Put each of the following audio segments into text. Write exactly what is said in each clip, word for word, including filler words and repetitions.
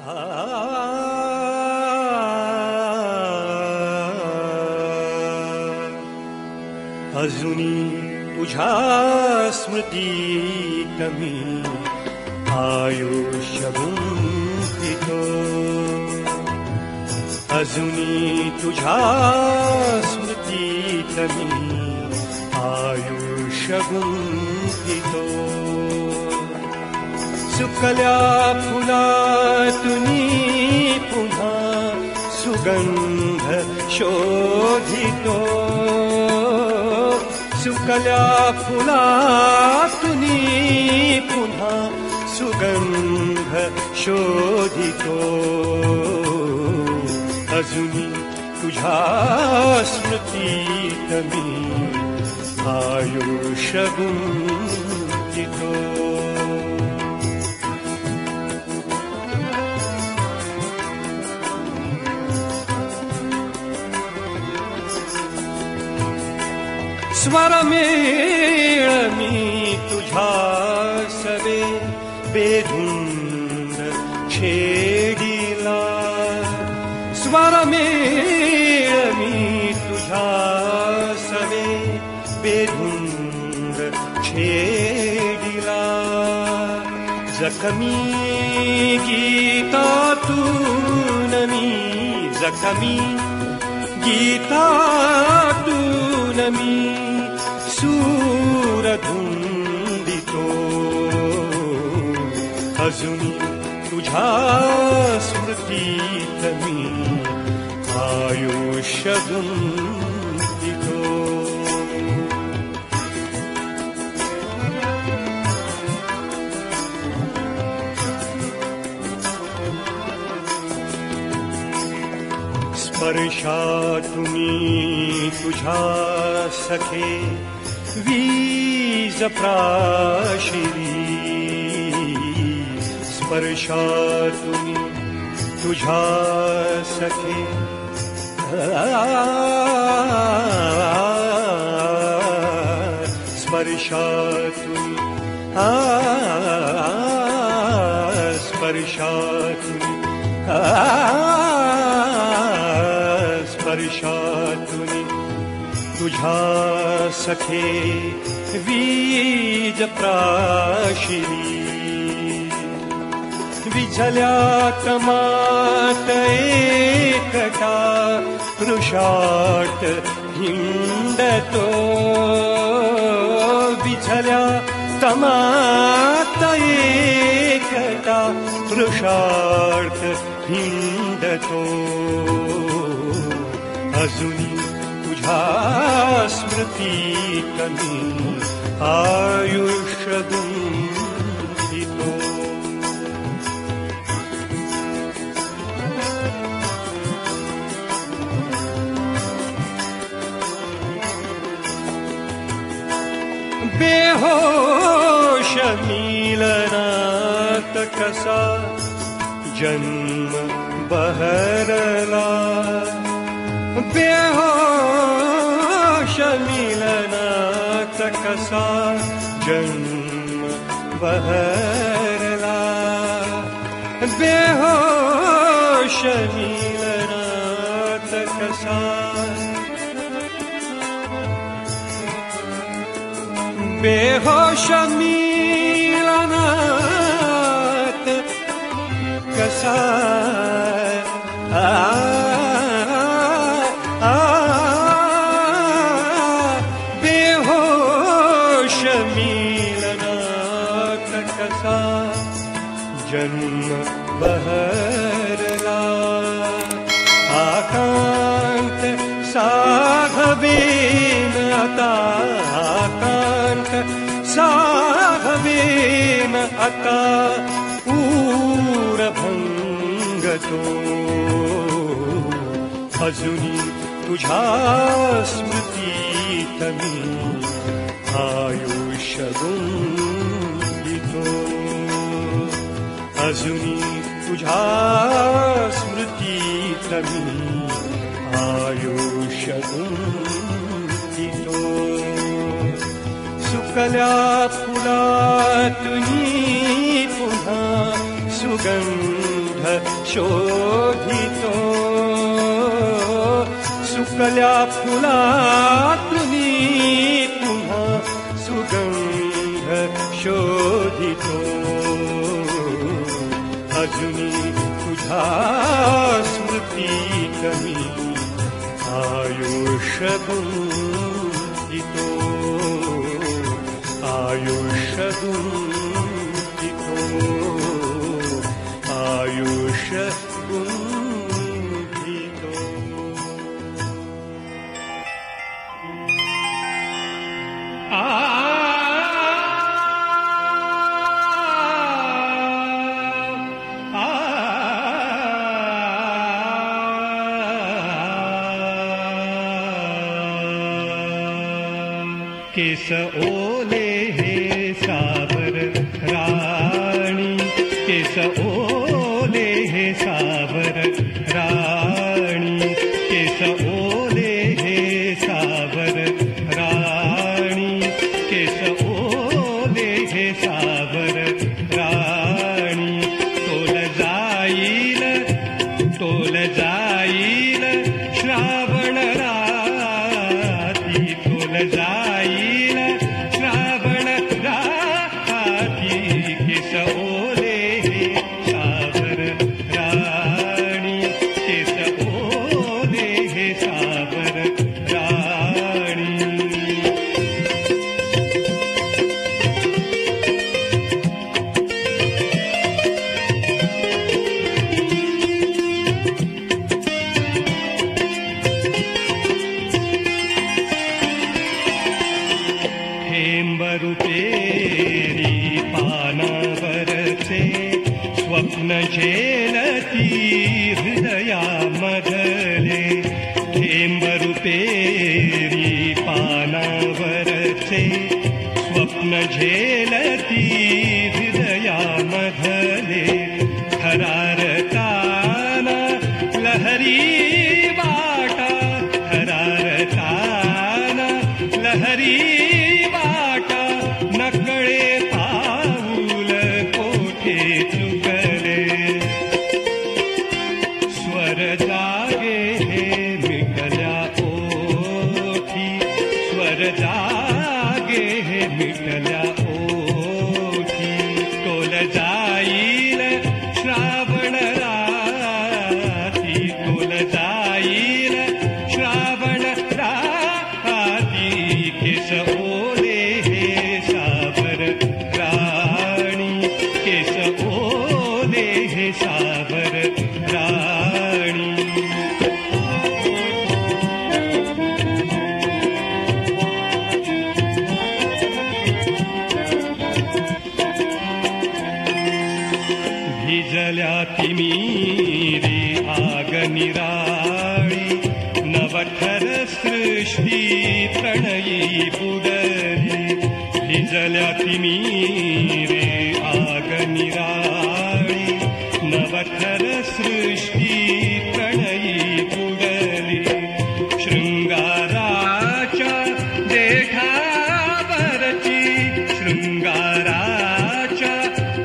अजूनी तुझ्या स्मृतीत मी आयुष्य गुंफितो, अजूनी तुझ्या स्मृतीत मी आयुष्य गुंफितो. सुकल्या फुलातुनी पुन्हा सुगंध शोधितो, सुकल्या फुलातुनी पुन्हा सुगंध शोधितो. अजूनी तुझ्या स्मृतीत मी आयुष्य गुंफितो. स्वरमेळ मी तुझ्या सवे बेधुंद छेडिला, स्वरमेळ मी तुझ्या सवे बेधुंद छेडिला. जखमी गीतातून मी, जखमी गीतातून मी सूर धुंदितो. अजूनी तुझ्या स्मृतीत मी आयुष्य गुंफितो. स्पर्शातुनी तुझ्या सखे वीज प्राशिरी, स्पर्शातुनी तुझ्या सखे स्पर्शातुनी स्पर्शातुनी स्पर्शातुनी तुझ्या सखे वीज प्राशिरी. विझल्यात मात एकटा वृषाट हिंडतो, विझल्यात मात एकटा वृषाट हिंडतो. अजूनी तुझ्या स्मृतीत मी आयुष्य गुंफितो. बेहोश मिलनात कसा जन्म बहरला, बेहोश मिलनात कसा जन्म बहरला, बेहोश मिलनात कसा बेहोश मिलनात कसा आ आ बेहोश मिलनात कसा जन्म बहरला. आकांत साघवेन आता, आकांत साघवेन आता ऊरभंगतो. अजूनी तुझ्या स्मृतीत मी आयुष्य गुंफितो. अजूनी तुझ्या स्मृतीत मी आयुष्य गुंफितो. सुकल्या फुलातुनी पुन्हा सुगंध शोधितो सुकल्या फुलातुनी पुन्हा सुगंध शोधितो अजुनी तुझा स्मृती कमी आयुष्य गुंतितो आयुष्य गुंतितो आयुष्य गुंतितो आ केस ओले हे सावर राणी केस ओले हे सावर राणी केस ओले हे सावर राणी केस ओले हे सावर राणी तोल जाईल तोल जाईल श्रावण राती तोल जाईल श्रावण राती केस ओले हे सावर राणी केस ओले हे सावर राणी थेंबरुपेरी पानावरचे स्वप्न झेलती हृदयामधले थेंबरुपेरी पानावरचे स्वप्न झेलती हृदयामधले थरारताना लहरी वाटा थरारताना लहरी नकळे पाऊल कोठे चुकले स्वर जागे हे मिटल्या ओठी स्वर जागे हे मिटल्या ओठी तोल जाईल श्रावण राती तोल जाईल श्रावण राती केस ओले सावर राणी भिजल्या तिमिरी आग निराळी नवथर सृष्टी प्रणयी बुडली भिजल्या तिमिरी आग निराळी नवथर सृष्टी प्रणयी बुडली शृंगाराच्या देठावरची शृंगाराच्या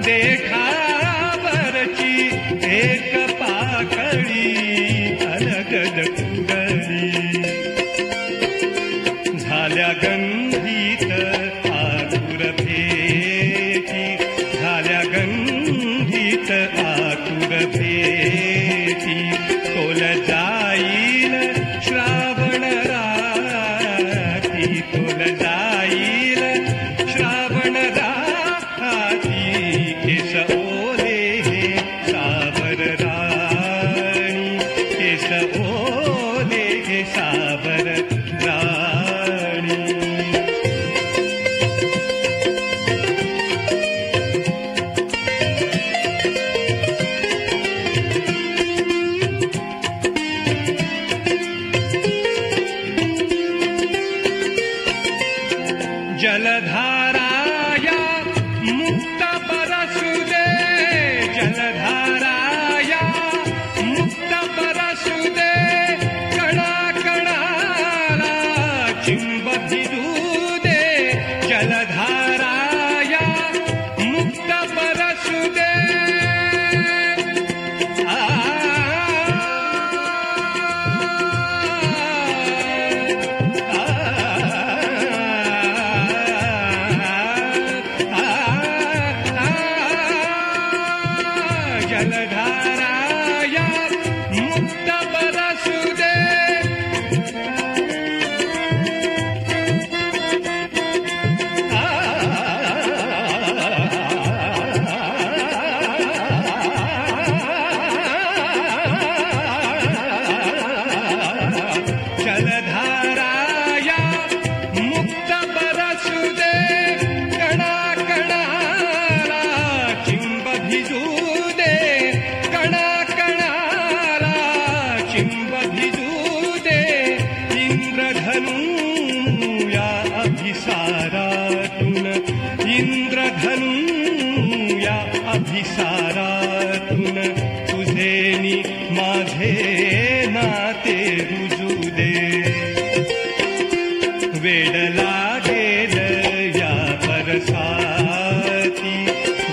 देठावरची एक पाकळी अलगद उडली झाल्या गंधीत आतुर भेटी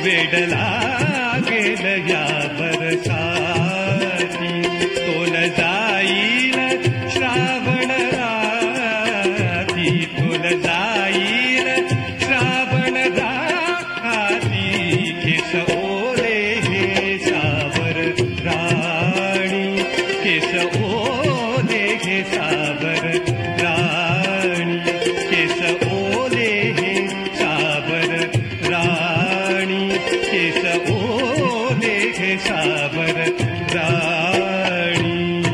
वेडला गेल या बरसाती तोल जाईल श्रावण राती तोल जाईल श्रावण राती केस ओले हे सावर राणी केस ओले हे सावर राणी केस ओले हे सावर राणी केस ओले हे सावर राणी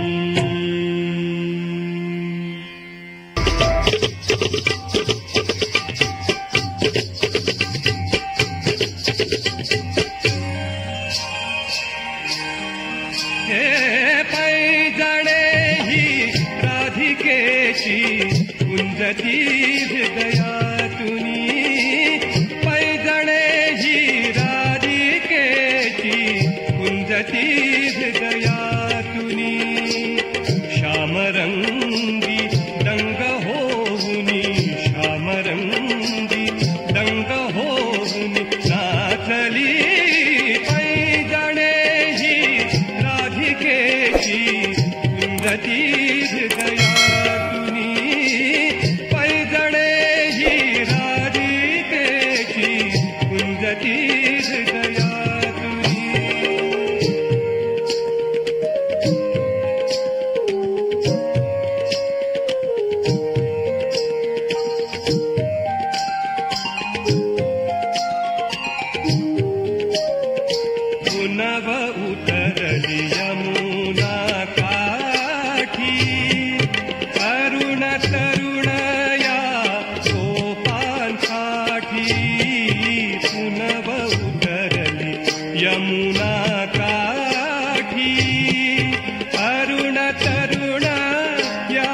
हे पैजणे ही राधिकेची कुंजती हृदयातुनी पैजणे ही राधिकेची कुंजती हृदयातुनी श्यामरंगी दंग होऊनी श्यामरंगी दंग होऊनी नाचली पैजणे ही राधिकेची कुंजती हृदयातुनी पैजणे ही राधिकेची कुंजती हृदयातुनी पुनव उतरली यमुना काठी तरुण तरुणया गोपांसाठी पुनव उतरली यमुना काठी तरुण तरुणया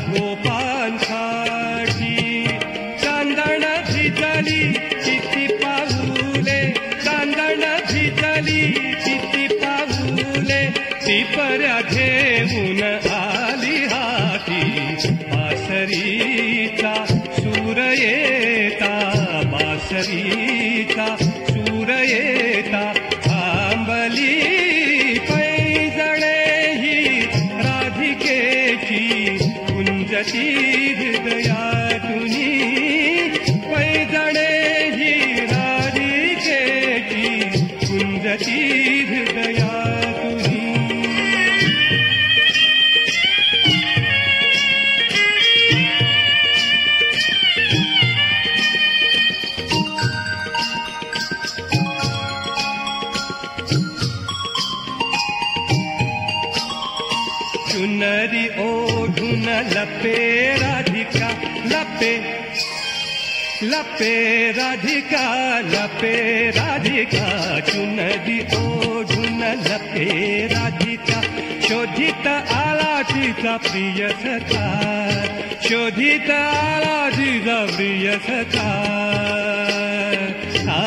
गोपांसाठी चांदण भिजली किती पाऊले चांदण भिजली किती पाऊले ती पर्या घेऊन आली हाती बासरीचा सूर येता बासरीचा सूर येता थांबली पैजणे ही राधिकेची कुंजती हृदयातुनी पैजणे ही राधिकेची कुंजती हृदयातुनी चुनरी ओढून लपे राधिका लपे लपे राधिका लपे राधिका चुनरी ओढून लपे राधिका शोधित आला तिचा प्रिय सखा शोधित आला तिचा प्रिय सखा आ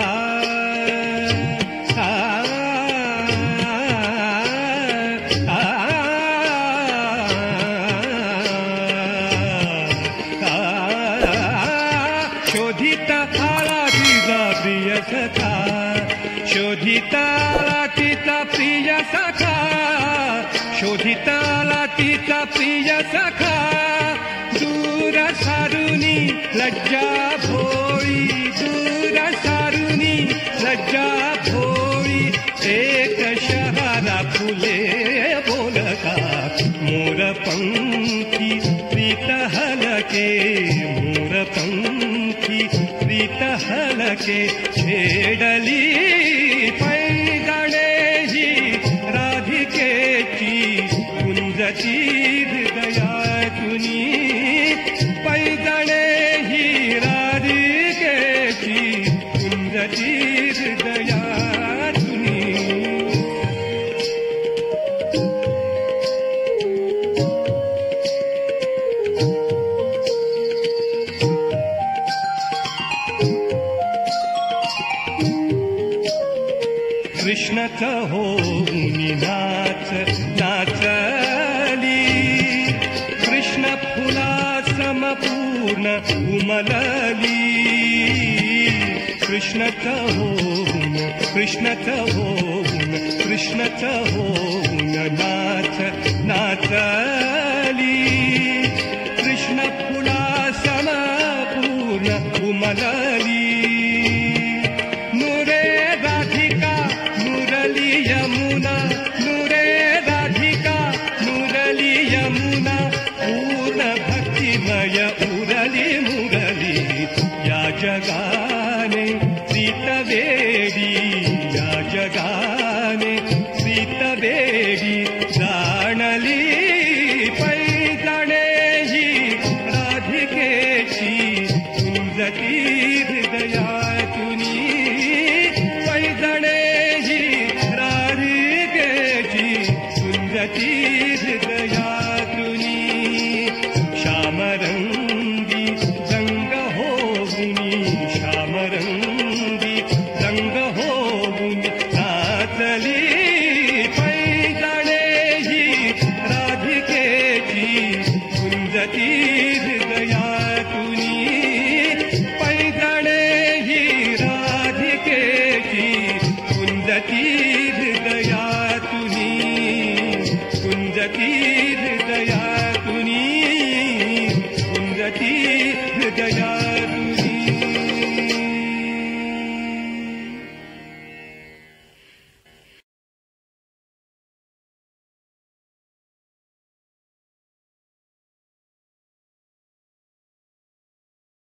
शोधिता आला तिचा प्रिय सखा शोधिता आला तिचा प्रिय सखा शोधिता आला तिचा प्रिय सखा दूर सारुनी लज्जा भोळी दूर सारुनी लज्जा भोळी एक शहारा फुले बोलका मोर पंखी प्रीत हलके मोर पंखी प्रीत हलके छेडली पैजणे ही राधिकेची कुंजती हृदयातुनी पैजणे ही राधिकेची कुंजती हृदयातुनी कृष्णच होऊनी नाच नाचली कृष्ण फुला समपूर्ण उमलली कृष्णच होऊनी कृष्णच होऊन कृष्णच होऊन नाच नाच